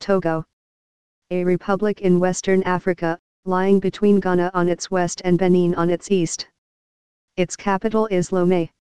Togo. A republic in Western Africa, lying between Ghana on its west and Benin on its east. Its capital is Lomé.